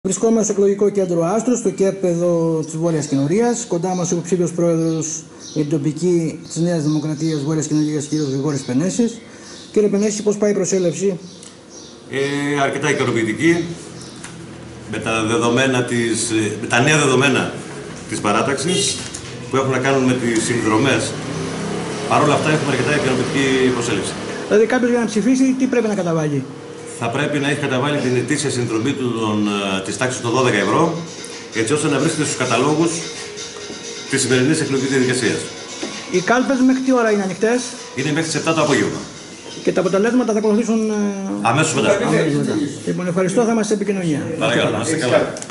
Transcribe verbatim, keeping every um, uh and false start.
Βρισκόμαστε στο εκλογικό κέντρο Άστρου, στο ΚΕΠ εδώ της Βόρειας Κοινωρίας. Κοντά μας ο υποψήφιος πρόεδρος για την τοπική της Νέας Δημοκρατίας Βόρειας Κοινωρίας, κ. Γρηγόρης Πενέσης. Κύριε Πενέση, πώς πάει η προσέλευση? Ε, αρκετά ικανοποιητική. Με τα, δεδομένα της, με τα νέα δεδομένα της παράταξης που έχουν να κάνουν με τις συνδρομές. Παρ' όλα αυτά έχουμε αρκετά ικανοποιητική προσέλευση. Δηλαδή, κάποιος για να ψηφίσει, τι πρέπει να καταβάλει? Θα πρέπει να έχει καταβάλει την ετήσια συνδρομή του των, της τάξης των δώδεκα ευρώ, έτσι ώστε να βρίσκεται στους καταλόγους της σημερινής εκλογικής διαδικασίας. Οι κάλπες μέχρι τι ώρα είναι ανοιχτές? Είναι μέχρι τις επτά το απόγευμα. Και τα αποτελέσματα θα ακολουθήσουν αμέσως μετά. αμέσως μετά. Λοιπόν, ευχαριστώ, θα είμαστε σε επικοινωνία. Παρακαλώ, να είστε καλά.